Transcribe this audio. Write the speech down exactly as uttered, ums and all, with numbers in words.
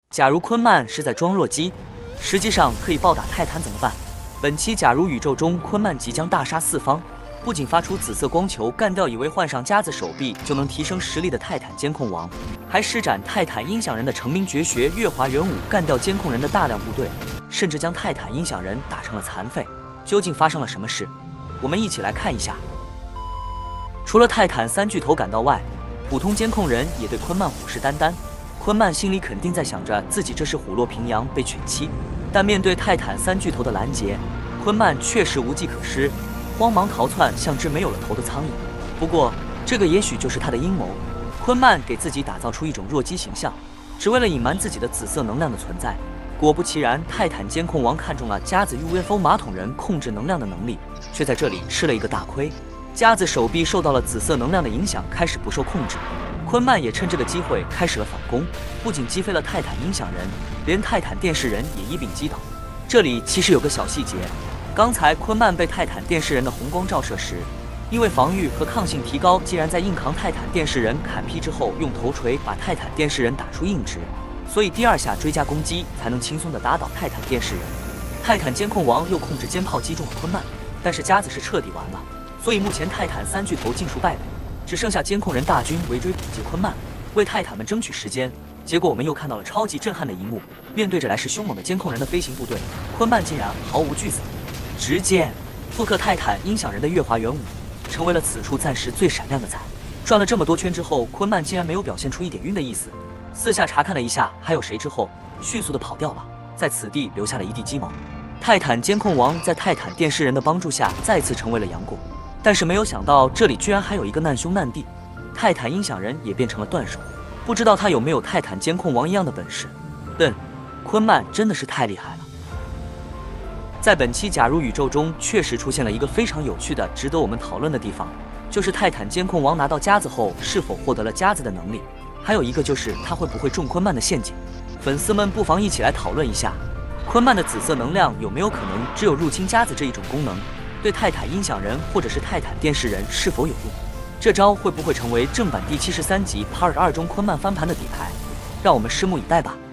假如昆曼是在装弱鸡，实际上可以暴打泰坦怎么办？本期假如宇宙中昆曼即将大杀四方，不仅发出紫色光球干掉以为换上夹子手臂就能提升实力的泰坦监控王，还施展泰坦音响人的成名绝学月华元武干掉监控人的大量部队，甚至将泰坦音响人打成了残废。究竟发生了什么事？我们一起来看一下。除了泰坦三巨头赶到外，普通监控人也对昆曼虎视眈眈。昆曼心里肯定在想着自己这是虎落平阳被犬欺，但面对泰坦三巨头的拦截，昆曼确实无计可施，慌忙逃窜，像只没有了头的苍蝇。不过，这个也许就是他的阴谋。昆曼给自己打造出一种弱鸡形象，只为了隐瞒自己的紫色能量的存在。果不其然，泰坦监控王看中了夹子 U F O 马桶人控制能量的能力，却在这里吃了一个大亏。夹子手臂受到了紫色能量的影响，开始不受控制。昆曼也趁这个机会开始了反攻，不仅击飞了泰坦音响人，连泰坦电视人也一并击倒。这里其实有个小细节，刚才昆曼被泰坦电视人的红光照射时，因为防御和抗性提高，竟然在硬扛泰坦电视人砍劈之后，用头锤把泰坦电视人打出硬直，所以第二下追加攻击才能轻松地打倒泰坦电视人。泰坦监控王又控制肩炮击中了昆曼，但是夹子是彻底完了，所以目前泰坦三巨头尽数败北。只剩下监控人大军围追捕击昆曼，为泰坦们争取时间。结果我们又看到了超级震撼的一幕，面对着来势凶猛的监控人的飞行部队，昆曼竟然毫无惧色，直接复刻泰坦音响人的月华元武，成为了此处暂时最闪亮的彩。转了这么多圈之后，昆曼竟然没有表现出一点晕的意思，四下查看了一下还有谁之后，迅速的跑掉了，在此地留下了一地鸡毛。泰坦监控王在泰坦电视人的帮助下再次成为了杨过。但是没有想到，这里居然还有一个难兄难弟，泰坦音响人也变成了断手，不知道他有没有泰坦监控王一样的本事。但昆曼真的是太厉害了。在本期假如宇宙中，确实出现了一个非常有趣的、值得我们讨论的地方，就是泰坦监控王拿到夹子后是否获得了夹子的能力，还有一个就是他会不会中昆曼的陷阱。粉丝们不妨一起来讨论一下，昆曼的紫色能量有没有可能只有入侵夹子这一种功能？对泰坦音响人或者是泰坦电视人是否有用？这招会不会成为正版第七十三集 Part 二中昆曼翻盘的底牌？让我们拭目以待吧。